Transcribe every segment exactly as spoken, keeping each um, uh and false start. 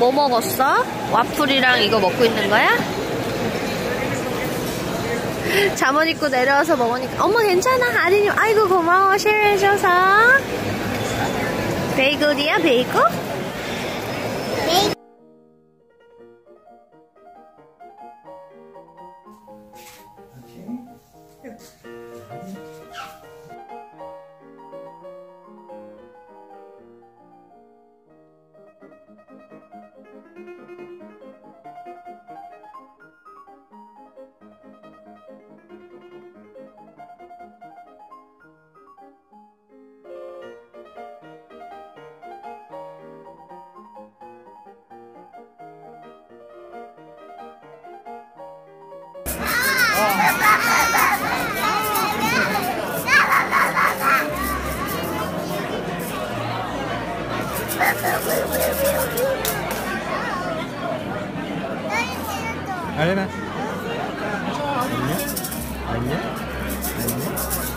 뭐 먹었어? 와플이랑 이거 먹고 있는 거야? 잠옷 입고 내려와서 먹으니까 엄마 괜찮아. 아린이 아이고 고마워 쉐어해줘서. 베이글이야 베이글? 베이글. 알레나 안녕? 안녕? 안녕?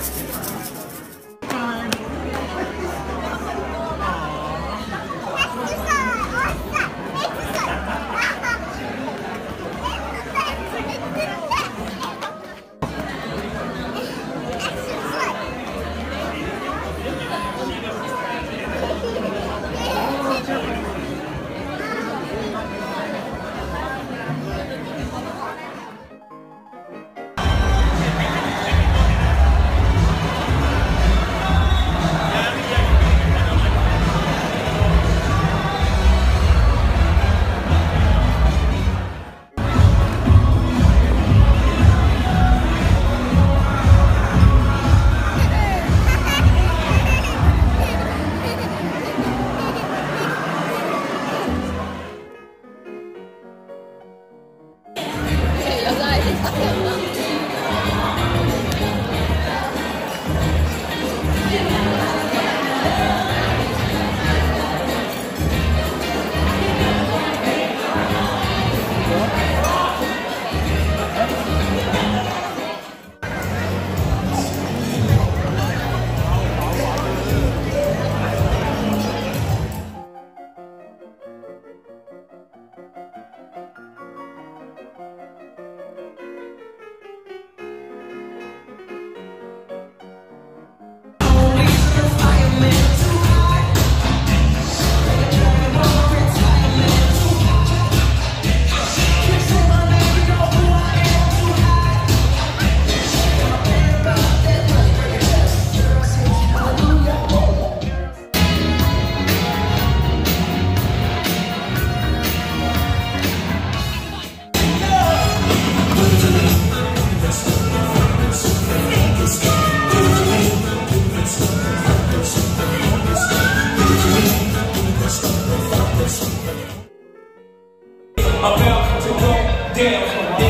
About to go down,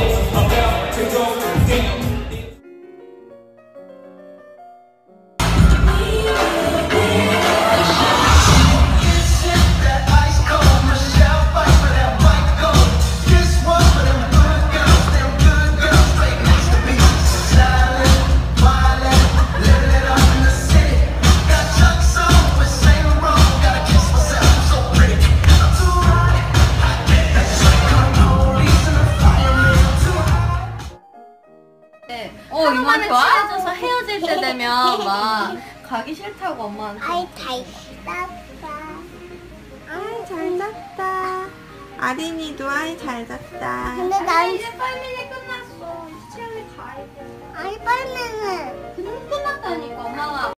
about to go down. 어, 이만해 친해져서 헤어질 때 되면 막 가기 싫다고 엄마한테. 아이 잘 잤다. 아이 잘 잤다. 아린이도 아이 잘 잤다. 근데 난 이제 빨리 끝났어. 이제 집에 가야 돼. 아이 빨리는 끝났다니까 엄마가.